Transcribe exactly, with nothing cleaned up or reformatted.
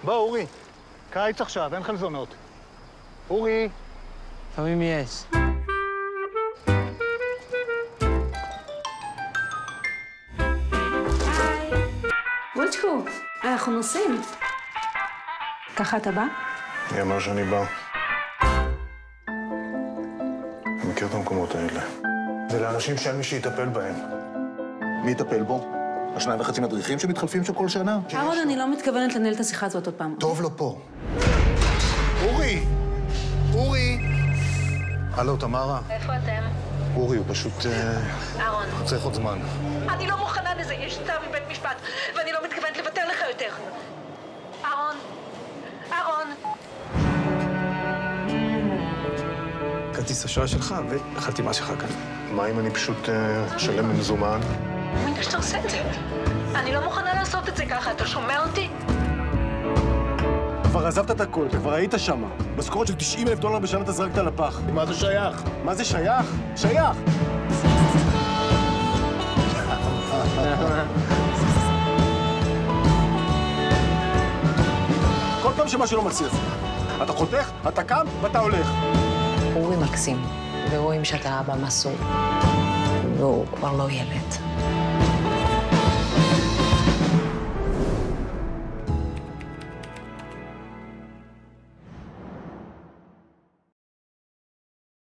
בוא, אורי. קיץ עכשיו, אין חלזונות. אורי. לפעמים יש. וולצ'קו, אנחנו נוסעים. ככה אתה בא? מי אמר שאני בא? אני מכיר את המקומות האלה. זה לאנשים שאין מי שיטפל בהם. מי יטפל בו? השניים וחצי מדריכים שמתחלפים שם כל שנה? אהרון, אני לא מתכוונת לנהל את השיחה הזאת עוד פעם. טוב לו פה. אורי! אורי! הלו, תמרה. איפה אתם? אורי, הוא פשוט... אהרון. הוא צריך עוד זמן. אני לא מוכנה לזה, יש צו מבית משפט, ואני לא מתכוונת לוותר לך יותר. אהרון. אהרון. כרטיס אשראי שלך והחתימה שלך כאן. מה אם אני פשוט אשלם במזומן? מי שאתה עושה את זה? אני לא מוכנה לעשות את זה ככה, אתה שומע אותי? כבר עזבת את הכל, אתה כבר היית שמה. משכורת של תשעים אלף דולר בשנה אתה זרקת לפח. מה זה שייך? מה זה שייך? שייך! כל פעם שמשהו לא מצליח. אתה חותך, אתה קם ואתה הולך. אורי מקסים, ורואים שאתה אבא מסור, והוא כבר לא ילד.